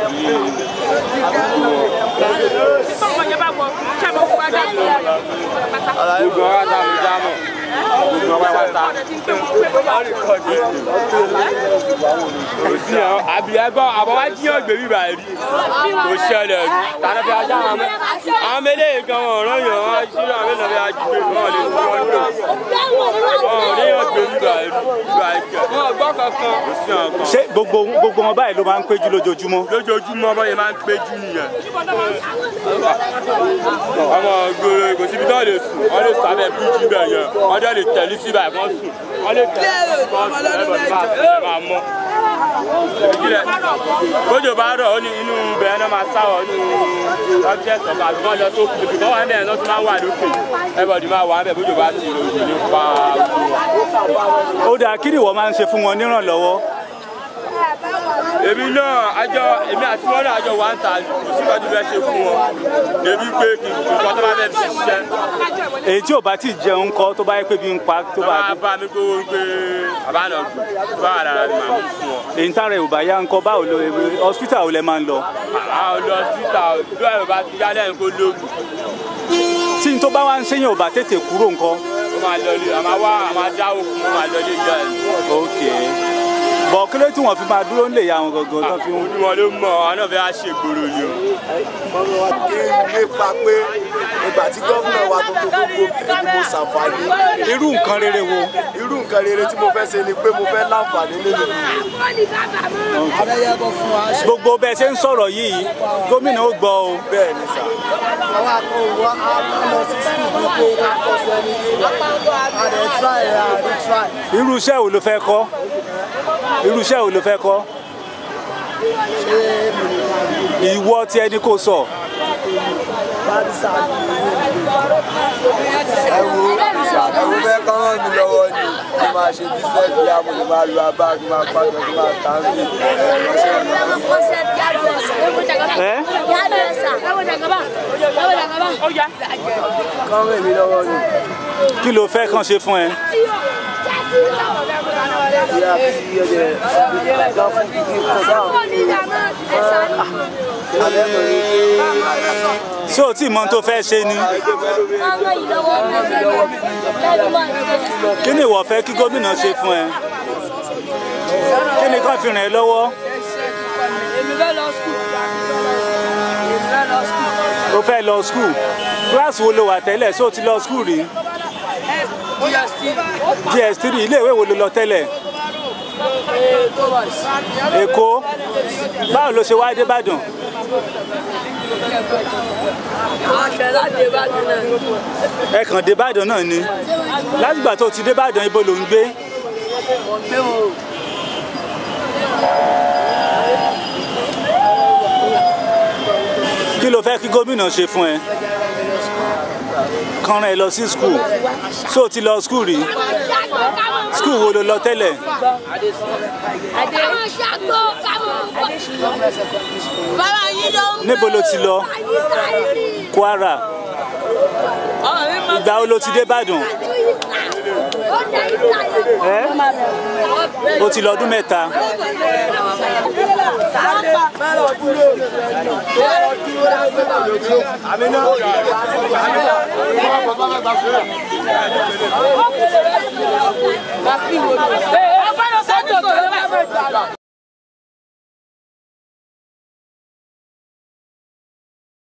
ṣé gbogbo wọn báyìí ló máa ń péjú lójoojúmọ́? Lójoojúmọ́ báyìí máa ń péjú nìyẹn. Ọmọ gbòòrò kò síbi tó lè sùn, wọ́n lè sùn abẹ́ bíríjì ibẹ̀ yẹn, wọ́n dẹ̀ lè tẹ̀lé síbà wọ́n sùn, wọ́n lè tẹ̀lé máa mọ́. Bójú bá rọ̀ ó ní inú bẹ̀rẹ̀ náà máa sáwọ̀ nínú ọ́bjẹ́tì ọ̀gá àbí wọ́n lọ tó kù bìkọ́ wà bẹ́ẹ̀ náà tó máa wà lókè everybody máa wà bẹ́ẹ̀ bójú bá ti rò ní pa. Ó dáa, kí ni ìwọ máa ń ṣe fún wọn nírànlọ́wọ́? Èmi àti wọn náà àjọ wà ń ta kò sí ìwádìí bẹ́ẹ̀ ṣe fún wọn débi pé kí nǹkan tó bá bẹ́ẹ̀ fi ṣiṣẹ́. Èyí tí ò bá ti jẹun kọ́ tó bá yẹ pé bí ń pa tó bá. Bá mi gbówó ń gbé àbánà gbé bá àrà rẹ̀ máa mú fún ọ. Èyí tá rẹ̀ ò bá yá ńkọ́ báwo lo hospital ò lẹ máa ń lọ? Àwọn lọ hospital bí ẹ̀rọ bá ti yá lẹ́yìn kó lóògùn. Tí n tó bá wá ń ṣéyàn ò bá tètè kúrò ńkọ́? Ó máa lọ ilé àmà dáwó fún ó máa lọ ilé ìjọ ẹ̀. Ok. Bọ̀ kí ló tí wọ́n fi máa dúró ń lè ya àwọn gangan tó fi ń. Ojú wọn ló mọ̀ àwọn náà fẹ́ ṣe gbòòrò ni o. Kí n nípa pé ìgbà tí gómìnà wa tó tó gbogbo ìdìbò ṣàǹfààní. Irú nǹkan rere wo? Irú nǹkan rere tí mo fẹ́ ṣe ni pé mo fẹ́ láǹfààní nínú ìlú. Gbogbo bẹ́ẹ̀ ṣe ń sọ̀rọ̀ yìí gómìnà ó gbọ́ o. Bẹ́ẹ̀ ni sà. Àwọn akọ̀wé lọ sí sùkúl pé ká kọ́ sí ẹni tí try. Irú iṣẹ́ wo ló fẹ́ kọ́? Irú iṣẹ́ wo ló fẹ́ kọ́? Ìwọ tí ẹni kò sọ. Ẹ̀wù bẹ́ẹ̀ kọ́ ràn mí lọ́wọ́ ni mo máa ṣe bísíǹsì yá mo máa lu abá kí máa pàṣẹ kí máa tà mí. Kọ́ ràn mí lọ́wọ́ ni. Kí ló fẹ́ kàn ṣe fún ẹ? Ṣé o tí mọ̀ tó fẹ́ ṣe ni? Kí ni ìwọ fẹ́ kí gómìnà ṣe fún ẹ? Kí ni kàn fi ràn ẹ́ lọ́wọ́? O fẹ́ lọ skul? Kíláàsì wo lo wà tẹ́lẹ̀? Ṣé o ti lọ skul rí? GS3 ilé ìwé wo ló lọ tẹ́lẹ̀? Èkó. Báwo ló ṣe wá dé Ìbàdàn? Ẹ kàn dé Ìbàdàn náà ni. Látìgbà tó ti dé Ìbàdàn ibo ló ń gbé? Kí ló fẹ́ kí gómìnà ṣe fún ẹ? Kàn rán ẹ lọ sí skul. Ṣé o ti lọ skul rí? Skul wo ló lọ tẹ́lẹ̀? Níbo ló ti lọ? Kwara. Ìgbà wo ló ti dé Ìbàdàn? O ti lọ ọdún mẹ́ta.